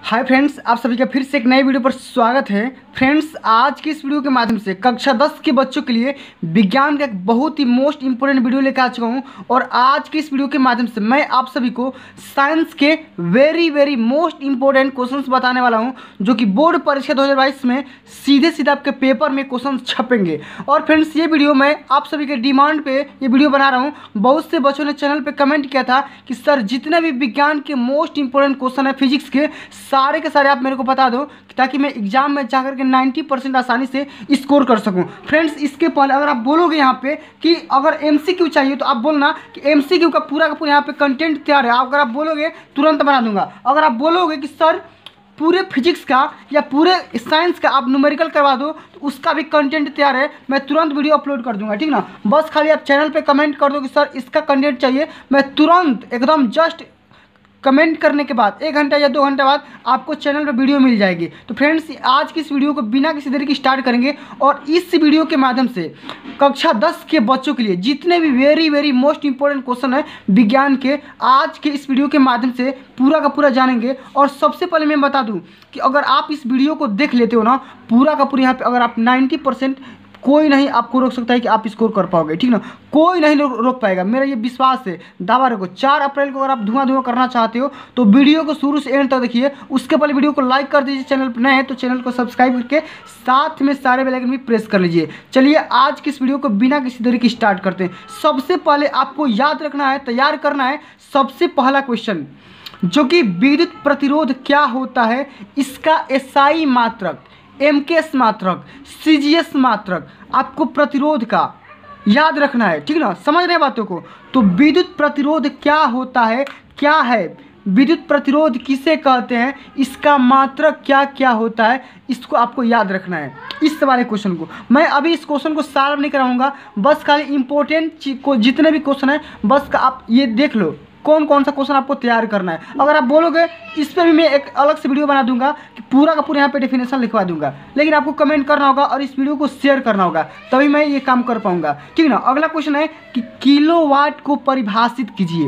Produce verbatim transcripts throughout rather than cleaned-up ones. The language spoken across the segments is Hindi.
हाय फ्रेंड्स, आप सभी का फिर से एक नए वीडियो पर स्वागत है। फ्रेंड्स, आज की इस वीडियो के माध्यम से कक्षा दस के बच्चों के लिए विज्ञान का एक बहुत ही मोस्ट इंपोर्टेंट वीडियो लेकर आ चुका हूं। और आज की इस वीडियो के माध्यम से मैं आप सभी को साइंस के very very most important questions बताने वाला हूं, जो कि बोर्ड परीक्षा दो हज़ार बाईस में सीधे सीधे आपके पेपर में क्वेश्चन छपेंगे। और फ्रेंड्स, ये वीडियो मैं आप सभी के डिमांड पे ये वीडियो बना रहा हूँ। बहुत से बच्चों ने चैनल पे कमेंट किया था कि सर जितने भी विज्ञान के मोस्ट इंपोर्टेंट क्वेश्चन है फिजिक्स के, सारे के सारे आप मेरे को बता दो, ताकि मैं एग्जाम में जाकर के नब्बे परसेंट आसानी से स्कोर कर सकूं। फ्रेंड्स, इसके पहले अगर आप बोलोगे यहाँ पे कि अगर एमसीक्यू चाहिए तो आप बोलना कि एमसीक्यू का पूरा का पूरा यहाँ पे कंटेंट तैयार है। अगर आप बोलोगे तुरंत बना दूंगा। अगर आप बोलोगे कि सर पूरे फिजिक्स का या पूरे साइंस का आप न्यूमेरिकल करवा दो तो उसका भी कंटेंट तैयार है, मैं तुरंत वीडियो अपलोड कर दूंगा, ठीक ना। बस खाली आप चैनल पे कमेंट कर दो कि सर इसका कंटेंट चाहिए, मैं तुरंत एकदम जस्ट कमेंट करने के बाद एक घंटा या दो घंटे बाद आपको चैनल पर वीडियो मिल जाएगी। तो फ्रेंड्स, आज की इस वीडियो को बिना किसी देरी की स्टार्ट करेंगे और इस वीडियो के माध्यम से कक्षा दस के बच्चों के लिए जितने भी very very most important question है विज्ञान के, आज के इस वीडियो के माध्यम से पूरा का पूरा जानेंगे। और सबसे पहले मैं बता दूं कि अगर आप इस वीडियो को देख लेते हो ना पूरा का पूरा, यहाँ पे अगर आप नाइन्टी परसेंट, कोई नहीं आपको रोक सकता है कि आप स्कोर कर पाओगे, ठीक ना। कोई नहीं रोक पाएगा, मेरा ये विश्वास है, दावा रखो। चार अप्रैल को अगर आप धुआं धुआं करना चाहते हो तो वीडियो को शुरू से एंड तक देखिए। उसके पहले वीडियो को लाइक कर दीजिए, चैनल पर नए हैं तो चैनल को सब्सक्राइब करके साथ में सारे बेल आइकन भी प्रेस कर लीजिए। चलिए आज की इस वीडियो को बिना किसी देरी की स्टार्ट करते हैं। सबसे पहले आपको याद रखना है, तैयार करना है सबसे पहला क्वेश्चन, जो कि विद्युत प्रतिरोध क्या होता है, इसका एसआई मात्रक, एमकेएस मात्रक, सीजीएस मात्रक आपको प्रतिरोध का याद रखना है, ठीक ना। समझ रहे हैं बातों को। तो विद्युत प्रतिरोध क्या होता है, क्या है विद्युत प्रतिरोध, किसे कहते हैं, इसका मात्रक क्या क्या होता है, इसको आपको याद रखना है। इस वाले क्वेश्चन को मैं अभी इस क्वेश्चन को सॉल्व नहीं कराऊंगा, बस खाली इंपॉर्टेंट को जितने भी क्वेश्चन है बस का आप ये देख लो कौन कौन सा क्वेश्चन आपको तैयार करना है। अगर आप बोलोगे इस पर भी मैं एक अलग से वीडियो बना दूंगा कि पूरा का पूरा यहाँ पे डेफिनेशन लिखवा दूंगा, लेकिन आपको कमेंट करना होगा और इस वीडियो को शेयर करना होगा, तभी मैं ये काम कर पाऊंगा, ठीक ना। अगला क्वेश्चन है कि किलोवाट को परिभाषित कीजिए।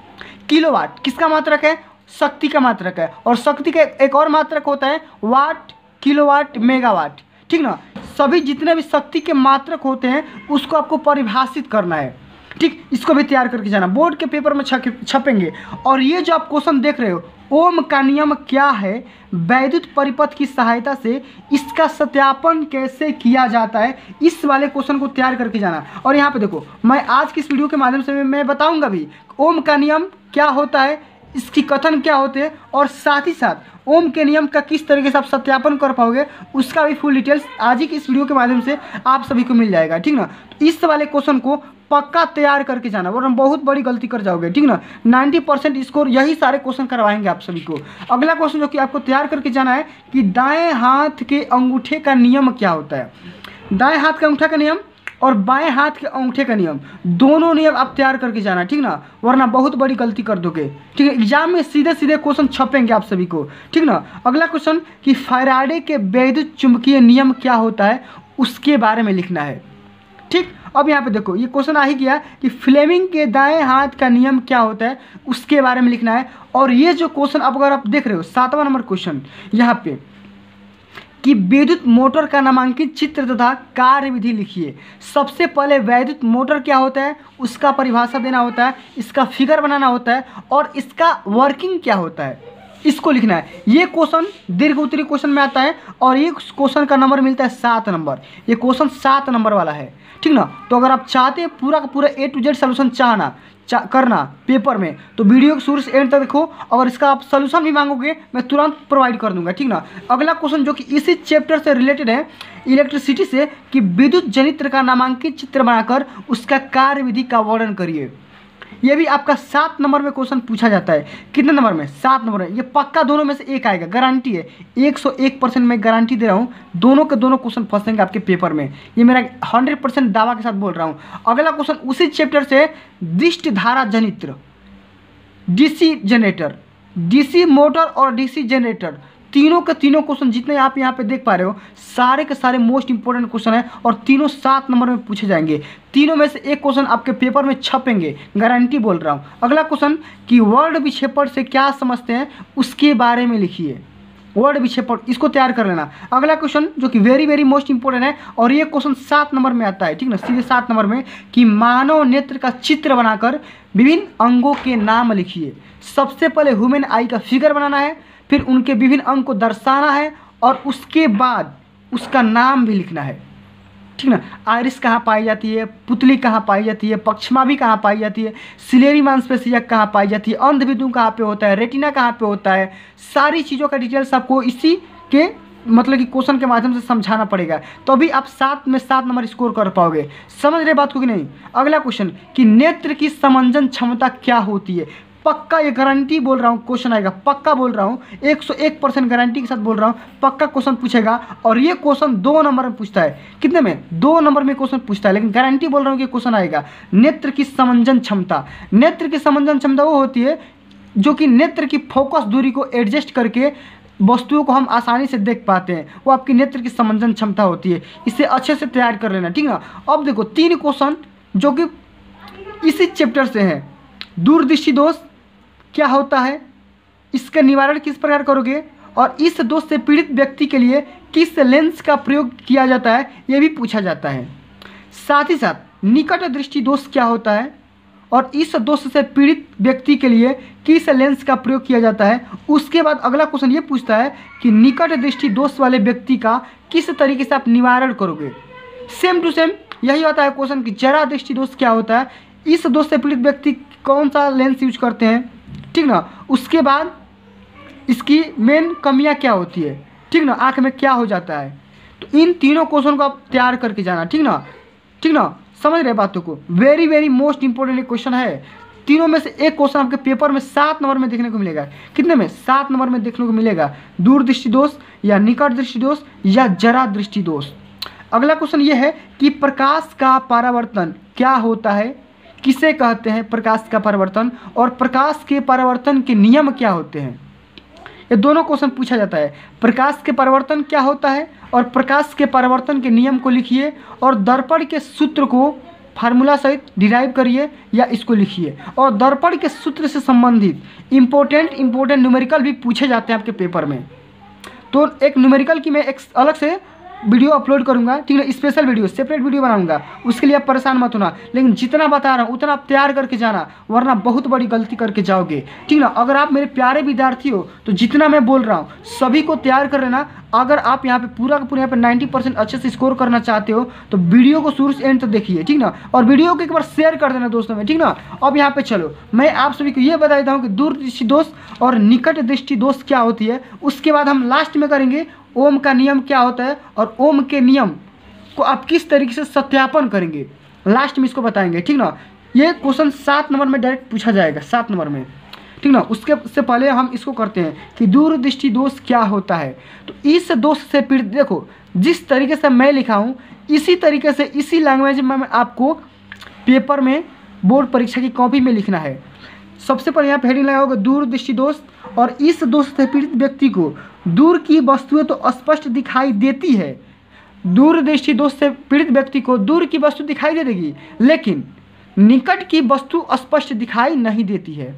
किलोवाट किसका मात्रक है, शक्ति का मात्रक है। और शक्ति का एक और मात्रक होता है वाट, किलोवाट, मेगावाट, ठीक ना। सभी जितने भी शक्ति के मात्रक होते हैं उसको आपको परिभाषित करना है, ठीक। इसको भी तैयार करके जाना, बोर्ड के पेपर में छपेंगे। और ये जो आप क्वेश्चन देख रहे हो, ओम का नियम क्या है, वैद्युत परिपथ की सहायता से इसका सत्यापन कैसे किया जाता है, इस वाले क्वेश्चन को तैयार करके जाना। और यहाँ पे देखो, मैं आज की इस वीडियो के माध्यम से मैं बताऊंगा भी ओम का नियम क्या होता है, इसकी कथन क्या होते हैं, और साथ ही साथ ओम के नियम का किस तरीके से आप सत्यापन कर पाओगे उसका भी फुल डिटेल्स आज ही की इस वीडियो के माध्यम से आप सभी को मिल जाएगा, ठीक ना। तो इस वाले क्वेश्चन को पक्का तैयार करके जाना, वरना बहुत बड़ी गलती कर जाओगे, ठीक ना। नब्बे परसेंट स्कोर यही सारे क्वेश्चन करवाएंगे आप सभी को। अगला क्वेश्चन जो कि आपको तैयार करके जाना है कि दाएं हाथ के अंगूठे का नियम क्या होता है। दाएं हाथ के अंगूठे का नियम और बाएं हाथ के अंगूठे का नियम, दोनों नियम आप तैयार करके जाना, ठीक ना, वरना बहुत बड़ी गलती कर दोगे, ठीक है। एग्जाम में सीधे सीधे क्वेश्चन छपेंगे आप सभी को, ठीक ना। अगला क्वेश्चन कि फैराडे के वैद्युत चुंबकीय नियम क्या होता है, उसके बारे में लिखना है, ठीक। अब यहाँ पे देखो ये क्वेश्चन आ ही गया कि फ्लेमिंग के दाएं हाथ का नियम क्या होता है, उसके बारे में लिखना है। और ये जो क्वेश्चन अब अगर आप देख रहे हो सातवां नंबर क्वेश्चन यहाँ पे कि विद्युत मोटर का नामांकित चित्र तथा कार्यविधि लिखिए। सबसे पहले वैद्युत मोटर क्या होता है उसका परिभाषा देना होता है, इसका फिगर बनाना होता है, और इसका वर्किंग क्या होता है इसको लिखना है। ये क्वेश्चन दीर्घ उत्तरी क्वेश्चन में आता है और ये क्वेश्चन का नंबर मिलता है सात नंबर। ये क्वेश्चन सात नंबर वाला है, ठीक ना। तो अगर आप चाहते हैं पूरा का पूरा ए टू जेड सोल्यूशन चाहना चा, करना पेपर में, तो वीडियो को शुरू से एंड तक देखो। अगर इसका आप सोल्यूशन भी मांगोगे मैं तुरंत प्रोवाइड कर दूंगा, ठीक ना। अगला क्वेश्चन जो कि इसी चैप्टर से रिलेटेड है, इलेक्ट्रिसिटी से, कि विद्युत जनित्र का नामांकित चित्र बनाकर उसका कार्यविधि का वर्णन करिए। ये भी आपका सात नंबर में क्वेश्चन पूछा जाता है। कितने नंबर में, सात नंबर में। ये पक्का दोनों में से एक आएगा, गारंटी है, एक सौ एक परसेंट मैं गारंटी दे रहा हूँ, दोनों के दोनों क्वेश्चन फंसेंगे आपके पेपर में, ये मेरा हंड्रेड परसेंट दावा के साथ बोल रहा हूँ। अगला क्वेश्चन उसी चैप्टर से, दृष्टि धारा जनित्र, डीसी जनरेटर, डीसी मोटर और डीसी जनरेटर, तीनों के तीनों क्वेश्चन जितने आप यहाँ पे देख पा रहे हो सारे के सारे मोस्ट इंपोर्टेंट क्वेश्चन है और तीनों सात नंबर में पूछे जाएंगे। तीनों में से एक क्वेश्चन आपके पेपर में छपेंगे, गारंटी बोल रहा हूँ। अगला क्वेश्चन कि वर्ड विक्षेपण से क्या समझते हैं उसके बारे में लिखिए। वर्ड विक्षेपण, इसको तैयार कर लेना। अगला क्वेश्चन जो कि वेरी वेरी मोस्ट इंपॉर्टेंट है और ये क्वेश्चन सात नंबर में आता है, ठीक ना, सीधे सात नंबर में, कि मानव नेत्र का चित्र बनाकर विभिन्न अंगों के नाम लिखिए। सबसे पहले ह्यूमन आई का फिगर बनाना है, फिर उनके विभिन्न अंग को दर्शाना है और उसके बाद उसका नाम भी लिखना है, ठीक ना। आयरिस कहाँ पाई जाती है, पुतली कहाँ पाई जाती है, पक्षमाभी कहाँ पाई जाती है, सिलेरी मांसपेशिया कहाँ पाई जाती है, अंधविदु कहाँ पे होता है, रेटिना कहाँ पे होता है, सारी चीज़ों का डिटेल्स आपको इसी के मतलब कि क्वेश्चन के माध्यम से समझाना पड़ेगा, तो अभी आप सात में सात नंबर स्कोर कर पाओगे। समझ रहे बात को कि नहीं। अगला क्वेश्चन कि नेत्र की समंजन क्षमता क्या होती है। पक्का ये गारंटी बोल रहा हूँ क्वेश्चन आएगा, पक्का बोल रहा हूँ, एक सौ एक परसेंट गारंटी के साथ बोल रहा हूँ, पक्का क्वेश्चन पूछेगा। और ये क्वेश्चन दो नंबर में पूछता है, कितने में, दो नंबर में क्वेश्चन पूछता है, लेकिन गारंटी बोल रहा हूँ कि क्वेश्चन आएगा। नेत्र की समंजन क्षमता, नेत्र की समंजन क्षमता वो होती है जो कि नेत्र की फोकस दूरी को एडजस्ट करके वस्तुओं को हम आसानी से देख पाते हैं, वो आपकी नेत्र की समंजन क्षमता होती है। इसे अच्छे से तैयार कर लेना, ठीक ना। अब देखो तीन क्वेश्चन जो कि इसी चैप्टर से हैं। दूरदृष्टि दोष क्या होता है, इसका निवारण किस प्रकार करोगे, और इस दोष से पीड़ित व्यक्ति के लिए किस लेंस का प्रयोग किया जाता है, ये भी पूछा जाता है। साथ ही साथ निकट दृष्टि दोष क्या होता है और इस दोष से पीड़ित व्यक्ति के लिए किस लेंस का प्रयोग किया जाता है। उसके बाद अगला क्वेश्चन ये पूछता है कि निकट दृष्टि दोष वाले व्यक्ति का किस तरीके से आप निवारण करोगे। सेम टू सेम यही होता है क्वेश्चन कि जरा दृष्टि दोष क्या होता है, इस दोष से पीड़ित व्यक्ति कौन सा लेंस यूज करते हैं, ठीक ना। उसके बाद इसकी मेन कमियां क्या होती है, ठीक ना, आँख में क्या हो जाता है। तो इन तीनों क्वेश्चन को आप तैयार करके जाना, ठीक ना, ठीक ना। समझ रहे बातों को। Very very most important question है। तीनों में से एक क्वेश्चन आपके पेपर में सात नंबर में देखने को मिलेगा। कितने में, सात नंबर में देखने को मिलेगा। दूरदृष्टि दोष या निकट दृष्टि दोष या जरा दृष्टि दोष। अगला क्वेश्चन ये है कि प्रकाश का परावर्तन क्या होता है, किसे कहते हैं प्रकाश का परावर्तन, और प्रकाश के परावर्तन के नियम क्या होते हैं। ये दोनों क्वेश्चन पूछा जाता है। प्रकाश के परावर्तन क्या होता है और प्रकाश के परावर्तन के नियम को लिखिए, और दर्पण के सूत्र को फार्मूला सहित डिराइव करिए या इसको लिखिए। और दर्पण के सूत्र से संबंधित इंपॉर्टेंट इंपॉर्टेंट न्यूमेरिकल भी पूछे जाते हैं आपके पेपर में। तो एक न्यूमेरिकल की मैं एक अलग से वीडियो अपलोड करूंगा, ठीक है, स्पेशल वीडियो, सेपरेट वीडियो बनाऊंगा, उसके लिए आप परेशान मत होना। लेकिन जितना बता रहा हूँ उतना आप तैयार करके जाना, वरना बहुत बड़ी गलती करके जाओगे, ठीक ना। अगर आप मेरे प्यारे विद्यार्थी हो तो जितना मैं बोल रहा हूँ सभी को तैयार कर लेना। अगर आप यहाँ पे पूरा का पूरा यहाँ पे नाइन्टी परसेंट अच्छे से स्कोर करना चाहते हो तो वीडियो को शुरू से एंड तक देखिए, ठीक ना, और वीडियो को एक बार शेयर कर देना दोस्तों में, ठीक ना। अब यहाँ पे चलो मैं आप सभी को ये बता देता हूँ कि दूरदृष्टि दोष और निकट दृष्टि दोष क्या होती है। उसके बाद हम लास्ट में करेंगे ओम का नियम क्या होता है और ओम के नियम को आप किस तरीके से सत्यापन करेंगे, लास्ट में इसको बताएंगे, ठीक ना। ये क्वेश्चन सात नंबर में डायरेक्ट पूछा जाएगा, सात नंबर में, ठीक ना। उसके से पहले हम इसको करते हैं कि दूरदृष्टि दोष क्या होता है। तो इस दोष से पीड़ित, देखो जिस तरीके से मैं लिखा हूँ इसी तरीके से इसी लैंग्वेज में आपको पेपर में बोर्ड परीक्षा की कॉपी में लिखना है। सबसे पहले यहाँ पे हेडिंग लगा होगा दूरदृष्टि दोष, और इस दोष से पीड़ित व्यक्ति को दूर की वस्तुएं तो स्पष्ट दिखाई देती है। दूरदृष्टि दोष से पीड़ित व्यक्ति को दूर की वस्तु दिखाई दे देगी, लेकिन निकट की वस्तु स्पष्ट दिखाई नहीं देती है,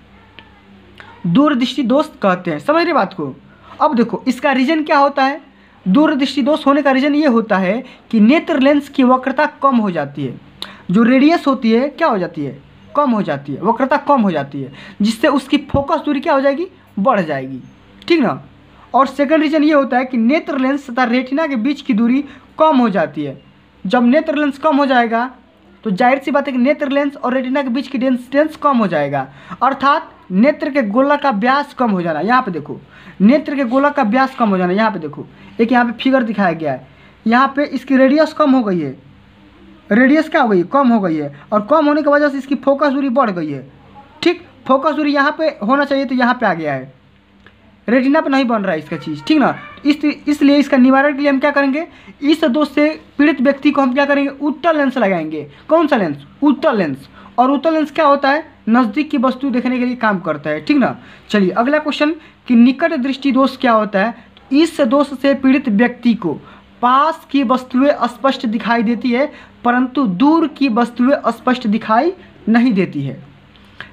दूरदृष्टि दोष कहते हैं। समझ रहे बात को। अब देखो इसका रीजन क्या होता है। दूरदृष्टि दोष होने का रीजन ये होता है कि नेत्र लेंस की वक्रता कम हो जाती है, जो रेडियस होती है क्या हो जाती है, कम हो जाती है, वक्रता कम हो जाती है, जिससे उसकी फोकस दूरी क्या हो जाएगी, बढ़ जाएगी, ठीक ना। और सेकंड रीजन ये होता है कि नेत्र लेंस तथा रेटिना के बीच की दूरी कम हो जाती है। जब नेत्र लेंस कम हो जाएगा तो जाहिर सी बात है कि नेत्र लेंस और रेटिना के बीच की डिस्टेंस कम हो जाएगा, अर्थात नेत्र के गोला का व्यास कम हो जाना। यहाँ पे देखो नेत्र के गोला का व्यास कम हो जाना। यहाँ पे देखो एक यहाँ पे फिगर दिखाया गया है, यहाँ पे इसकी रेडियस कम हो गई है, रेडियस क्या हो गई, कम हो गई है, और कम होने की वजह से इसकी फोकस दूरी बढ़ गई है, ठीक। फोकस दूरी यहाँ पे होना चाहिए तो यहाँ पे आ गया है, रेटिना पे नहीं बन रहा है इसका चीज़, ठीक ना। इस इसलिए इसका निवारण के लिए हम क्या करेंगे, इस दोष से पीड़ित व्यक्ति को हम क्या करेंगे, उत्तल लेंस लगाएंगे। कौन सा लेंस, उत्तल लेंस। और उत्तल लेंस क्या होता है, नज़दीक की वस्तु देखने के लिए काम करता है, ठीक ना। चलिए अगला क्वेश्चन कि निकट दृष्टि दोष क्या होता है। इस दोष से पीड़ित व्यक्ति को पास की वस्तुएं स्पष्ट दिखाई देती है परंतु दूर की वस्तुएं स्पष्ट दिखाई नहीं देती है।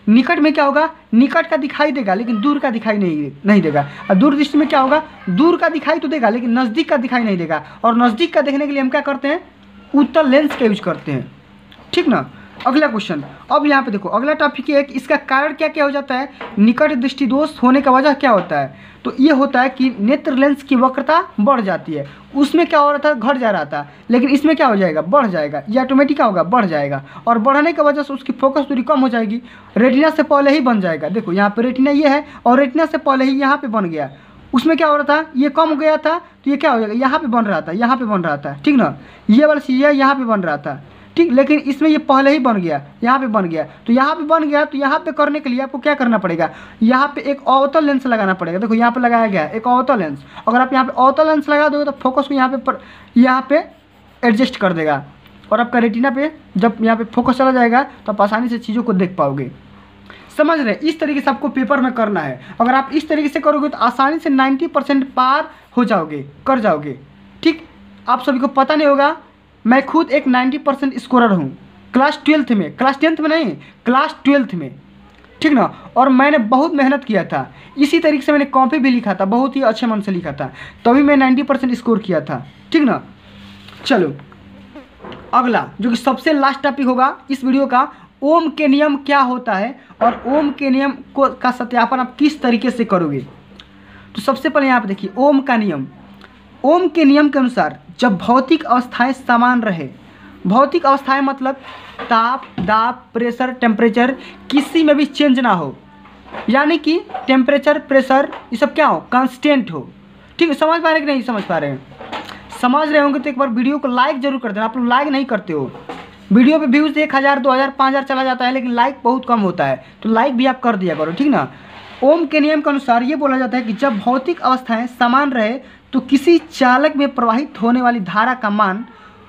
निकट में क्या होगा, निकट का दिखाई देगा लेकिन दूर का दिखाई नहीं नहीं देगा। और दूर दृष्टि में क्या होगा, दूर का दिखाई तो देगा लेकिन नज़दीक का दिखाई नहीं देगा। और नज़दीक का देखने के लिए हम क्या करते हैं, उत्तल लेंस का यूज करते हैं, ठीक ना। अगला क्वेश्चन, अब यहाँ पे देखो अगला टॉपिक है कि इसका कारण क्या क्या हो जाता है, निकट दृष्टि दोष होने का वजह क्या होता है। तो ये होता है कि नेत्र लेंस की वक्रता बढ़ जाती है। उसमें क्या हो रहा था, घट जा रहा था, लेकिन इसमें क्या हो जाएगा, बढ़ जाएगा। ये ऑटोमेटिक क्या होगा, बढ़ जाएगा। और बढ़ने की वजह से उसकी फोकस दूरी कम हो जाएगी, रेटिना से पहले ही बन जाएगा। देखो यहाँ पे रेटिना ये है और रेटिना से पहले ही यहाँ पे बन गया। उसमें क्या हो रहा था, ये कम हो गया था तो ये क्या हो जाएगा, यहाँ पे बन रहा था, यहाँ पे बन रहा था, ठीक ना। ये वाला चीज़ है यहाँ पे बन रहा था, ठीक, लेकिन इसमें ये पहले ही बन गया, यहाँ पे बन गया। तो यहाँ पे बन गया तो यहाँ पे करने के लिए आपको क्या करना पड़ेगा, यहाँ पे एक अवतल लेंस लगाना पड़ेगा। देखो यहाँ पे लगाया गया है एक अवतल लेंस। अगर आप यहाँ पे अवतल लेंस लगा दोगे तो फोकस को यहाँ पे पर यहाँ पे एडजस्ट कर देगा और आपका रेटिना पे जब यहाँ पे फोकस चला जाएगा तो आप आसानी से चीज़ों को देख पाओगे। समझ रहे, इस तरीके से आपको पेपर में करना है। अगर आप इस तरीके से करोगे तो आसानी से नाइन्टी परसेंट पार हो जाओगे, कर जाओगे, ठीक। आप सभी को पता नहीं होगा, मैं खुद एक नाइन्टी परसेंट स्कोरर हूँ क्लास ट्वेल्थ में, क्लास टेंथ में नहीं, क्लास ट्वेल्थ में, ठीक ना। और मैंने बहुत मेहनत किया था, इसी तरीके से मैंने कॉपी भी लिखा था, बहुत ही अच्छे मन से लिखा था, तभी मैं नाइन्टी परसेंट स्कोर किया था, ठीक ना। चलो अगला जो कि सबसे लास्ट टॉपिक होगा इस वीडियो का, ओम के नियम क्या होता है और ओम के नियम को का सत्यापन आप किस तरीके से करोगे। तो सबसे पहले यहाँ पे देखिए ओम का नियम। ओम के नियम के अनुसार जब भौतिक अवस्थाएं समान रहे, भौतिक अवस्थाएं मतलब ताप, दाब, प्रेशर, टेम्परेचर किसी में भी चेंज ना हो, यानी कि टेम्परेचर, प्रेशर ये सब क्या हो, कांस्टेंट हो, ठीक है। समझ पा रहे हैं कि नहीं समझ पा रहे हैं, समझ रहे होंगे तो एक बार वीडियो को लाइक जरूर कर देना। आप लोग लाइक नहीं करते हो, वीडियो पे व्यूज़ एक हज़ार दो हज़ार पाँच हज़ार चला जाता है लेकिन लाइक बहुत कम होता है, तो लाइक भी आप कर दिया करो, ठीक ना। ओम के नियम के अनुसार ये बोला जाता है कि जब भौतिक अवस्थाएं समान रहे तो किसी चालक में प्रवाहित होने वाली धारा का मान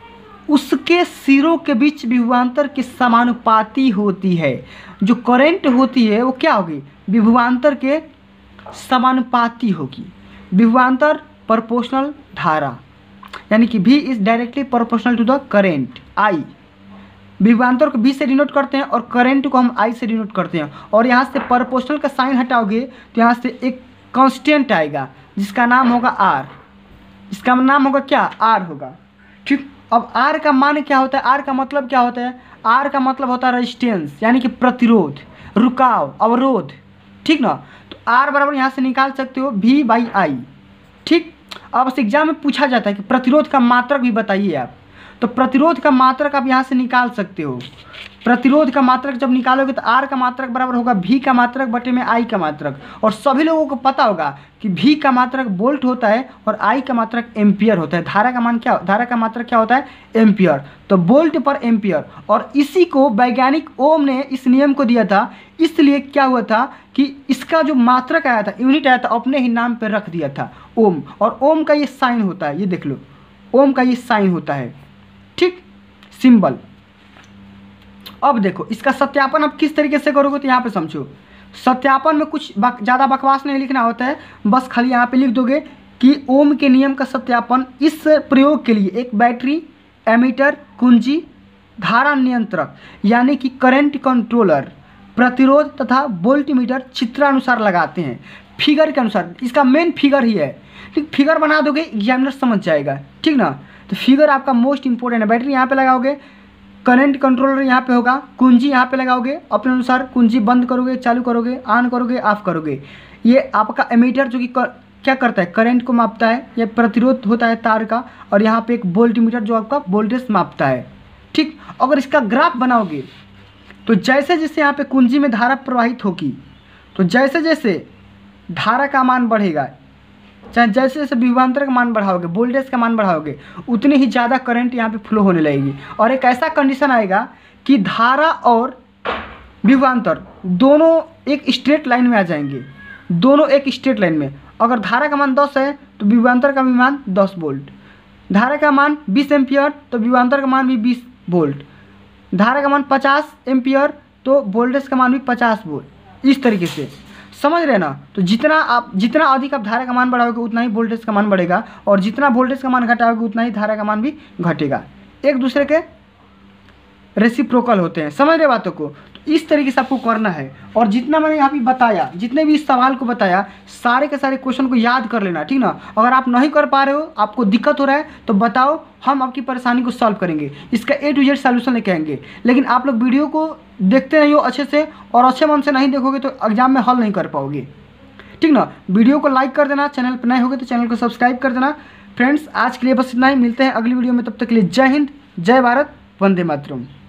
उसके सिरों के बीच विभवांतर के समानुपाती होती है। जो करंट होती है वो क्या होगी, विभवांतर के समानुपाती होगी। विभवांतर प्रोपोर्शनल धारा, यानी कि V is directly proportional to the current I। विभवांतर को V से डिनोट करते हैं और करंट को हम I से डिनोट करते हैं। और यहाँ से प्रोपोर्शनल का साइन हटाओगे तो यहाँ से एक कांस्टेंट आएगा जिसका नाम होगा R। इसका नाम होगा क्या, R होगा, ठीक। अब R का मान क्या होता है, R का मतलब क्या होता है, R का मतलब होता है रेजिस्टेंस, यानी कि प्रतिरोध, रुकाव, अवरोध, ठीक ना। तो R बराबर यहाँ से निकाल सकते हो V बाई आई, ठीक। अब इस एग्जाम में पूछा जाता है कि प्रतिरोध का मात्रक भी बताइए आप, तो प्रतिरोध का मात्रक आप यहाँ से निकाल सकते हो। प्रतिरोध का मात्रक जब निकालोगे तो R का मात्रक बराबर होगा V का मात्रक बटे में I का मात्रक। और सभी लोगों को पता होगा कि V का मात्रक वोल्ट होता है और I का मात्रक एम्पियर होता है। धारा का मान क्या, धारा का मात्रक क्या होता है, एम्पियर। तो वोल्ट पर एम्पियर, और इसी को वैज्ञानिक ओम ने इस नियम को दिया था। इसलिए क्या हुआ था कि इसका जो मात्रक आया था, यूनिट आया था, अपने ही नाम पर रख दिया था ओम। और ओम का ये साइन होता है, ये देख लो, ओम का ये साइन होता है, ठीक, सिंबल। अब देखो इसका सत्यापन आप किस तरीके से करोगे, तो यहाँ पे समझो। सत्यापन में कुछ बक, ज़्यादा बकवास नहीं लिखना होता है, बस खाली यहाँ पे लिख दोगे कि ओम के नियम का सत्यापन इस प्रयोग के लिए एक बैटरी, एमीटर, कुंजी, धारा नियंत्रक यानी कि करंट कंट्रोलर, प्रतिरोध तथा वोल्टमीटर चित्रानुसार लगाते हैं, फिगर के अनुसार। इसका मेन फिगर ही है, ठीक। फिगर बना दोगे एग्जामिनर समझ जाएगा, ठीक ना। तो फिगर आपका मोस्ट इंपॉर्टेंट है। बैटरी यहाँ पे लगाओगे, करंट कंट्रोलर यहाँ पे होगा, कुंजी यहाँ पे लगाओगे, अपने अनुसार कुंजी बंद करोगे, चालू करोगे, ऑन करोगे, ऑफ करोगे। ये आपका एमीटर जो कि कर, क्या करता है, करंट को मापता है। ये प्रतिरोध होता है तार का, और यहाँ पे एक वोल्टमीटर जो आपका वोल्टेज मापता है, ठीक। अगर इसका ग्राफ बनाओगे तो जैसे जैसे यहाँ पे कुंजी में धारा प्रवाहित होगी तो जैसे जैसे धारा का मान बढ़ेगा, चाहे जैसे जैसे विभवांतर का मान बढ़ाओगे, वोल्टेज का मान बढ़ाओगे, उतनी ही ज़्यादा करंट यहाँ पे फ्लो होने लगेगी। और एक ऐसा कंडीशन आएगा कि धारा और विभवांतर दोनों एक स्ट्रेट लाइन में आ जाएंगे, दोनों एक स्ट्रेट लाइन में। अगर धारा का मान दस है तो विभवांतर का भी मान दस वोल्ट, धारा का मान बीस एम्पियर तो विभवांतर का मान भी बीस वोल्ट, धारा का मान पचास एम्पियर तो वोल्टेज का मान भी पचास वोल्ट। इस तरीके से समझ रहे ना। तो जितना आप जितना अधिक आप धारा का मान बढ़ाओगे उतना ही वोल्टेज का मान बढ़ेगा, और जितना वोल्टेज का मान घटाओगे उतना ही धारा का मान भी घटेगा। एक दूसरे के रेसिप्रोकल होते हैं, समझ रहे बातों को। तो इस तरीके से आपको करना है। और जितना मैंने यहाँ पे बताया, जितने भी इस सवाल को बताया, सारे के सारे क्वेश्चन को याद कर लेना, ठीक ना। अगर आप नहीं कर पा रहे हो, आपको दिक्कत हो रहा है, तो बताओ, हम आपकी परेशानी को सॉल्व करेंगे, इसका ए टू जेड सॉल्यूशन लेके आएंगे। लेकिन आप लोग वीडियो को देखते नहीं हो अच्छे से, और अच्छे मन से नहीं देखोगे तो एग्जाम में हल नहीं कर पाओगे, ठीक ना। वीडियो को लाइक कर देना, चैनल पर नए होगे तो चैनल को सब्सक्राइब कर देना। फ्रेंड्स, आज के लिए बस इतना ही, मिलते हैं अगली वीडियो में, तब तक के लिए जय हिंद, जय भारत, वंदे मातरम।